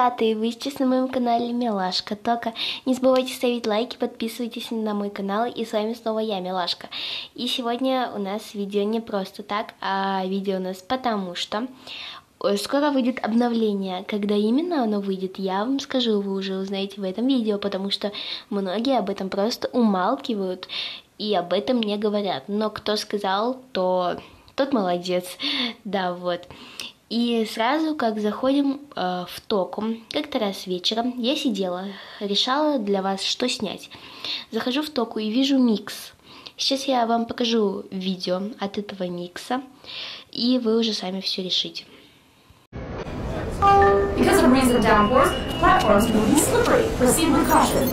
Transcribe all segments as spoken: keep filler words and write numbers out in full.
ребята, и вы сейчас на моем канале Милашка. Только не забывайте ставить лайки, подписывайтесь на мой канал, и с вами снова я, Милашка. И сегодня у нас видео не просто так, а видео у нас потому что скоро выйдет обновление. Когда именно оно выйдет, я вам скажу, вы уже узнаете в этом видео, потому что многие об этом просто умалкивают и об этом не говорят. Но кто сказал, то тот молодец. Да, вот. И сразу, как заходим э, в Току, как-то раз вечером я сидела, решала для вас, что снять. Захожу в Току и вижу микс. Сейчас я вам покажу видео от этого микса, и вы уже сами все решите. Because of recent downpours, platforms will be slippery. Proceed with caution.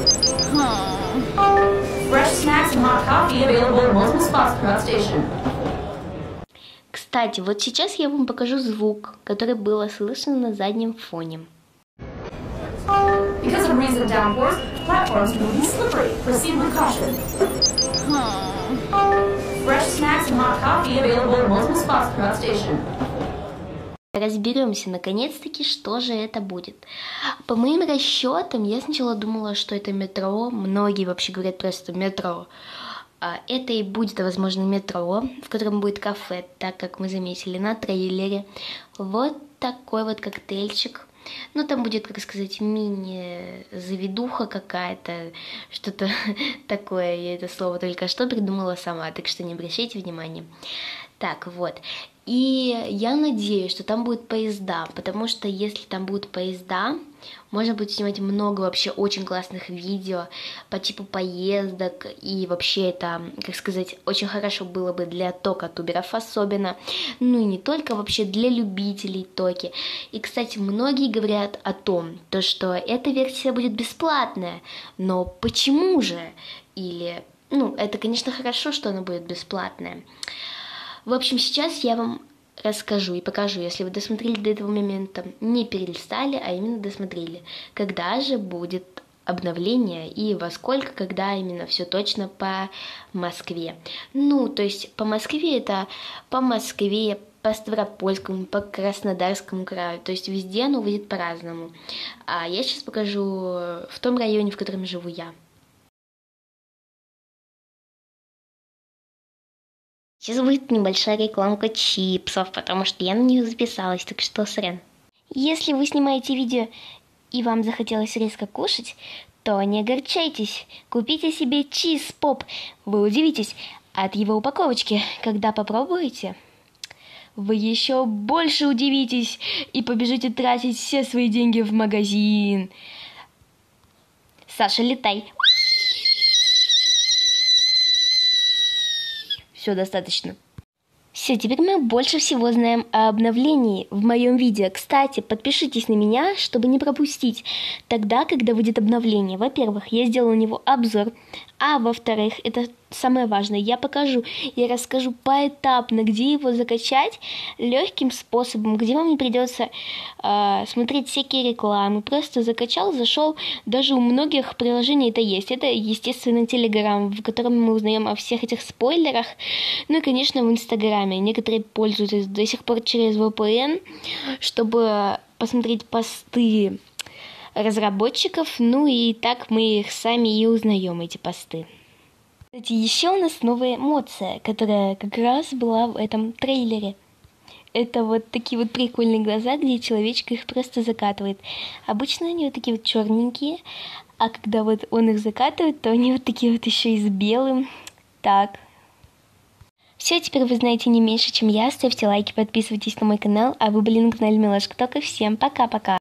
Fresh snacks and hot coffee available at multiple spots throughout station. Кстати, вот сейчас я вам покажу звук, который было слышно на заднем фоне. Because of recent downpours, platforms will be slippery. Proceed with caution. Fresh snacks and hot coffee available at multiple spots throughout station. Разберемся наконец-таки, что же это будет. По моим расчетам, я сначала думала, что это метро. Многие вообще говорят просто метро. Это и будет, возможно, метро, в котором будет кафе, так как мы заметили на трейлере. Вот такой вот коктейльчик. Ну, там будет, как сказать, мини-заведуха какая-то, что-то такое. Я это слово только что придумала сама, так что не обращайте внимания. Так, вот. И я надеюсь, что там будут поезда, потому что если там будут поезда, можно будет снимать много вообще очень классных видео по типу поездок, и вообще это, как сказать, очень хорошо было бы для тока-туберов особенно, ну и не только, вообще для любителей токи. И, кстати, многие говорят о том, то, что эта версия будет бесплатная, но почему же? Или, ну, это, конечно, хорошо, что она будет бесплатная. В общем, сейчас я вам расскажу и покажу, если вы досмотрели до этого момента, не перелистали, а именно досмотрели, когда же будет обновление и во сколько, когда именно, все точно по Москве. Ну, то есть по Москве это по Москве, по Ставропольскому, по Краснодарскому краю, то есть везде оно выйдет по-разному. А я сейчас покажу в том районе, в котором живу я. Сейчас будет небольшая рекламка чипсов, потому что я на них записалась, так что сорян. Если вы снимаете видео и вам захотелось резко кушать, то не огорчайтесь, купите себе чиз-поп. Вы удивитесь от его упаковочки, когда попробуете. Вы еще больше удивитесь и побежите тратить все свои деньги в магазин. Саша, летай. Все достаточно. Все, теперь мы больше всего знаем о обновлении в моем видео. Кстати, подпишитесь на меня, чтобы не пропустить тогда, когда выйдет обновление. Во-первых, я сделаю на него обзор, а во-вторых, это самое важное, я покажу, я расскажу поэтапно, где его закачать легким способом, где вам не придется э, смотреть всякие рекламы. Просто закачал, зашел, даже у многих приложений это есть. Это, естественно, Telegram, в котором мы узнаем о всех этих спойлерах. Ну и, конечно, в Инстаграме. Некоторые пользуются до сих пор через ви пи эн, чтобы посмотреть посты разработчиков. Ну и так мы их сами и узнаем, эти посты. Кстати, еще у нас новая эмоция, которая как раз была в этом трейлере. Это вот такие вот прикольные глаза, где человечек их просто закатывает. Обычно они вот такие вот черненькие, а когда вот он их закатывает, то они вот такие вот еще и с белым. Так. Все, теперь вы знаете не меньше, чем я. Ставьте лайки, подписывайтесь на мой канал, а вы были на канале Милашка. Только всем пока-пока.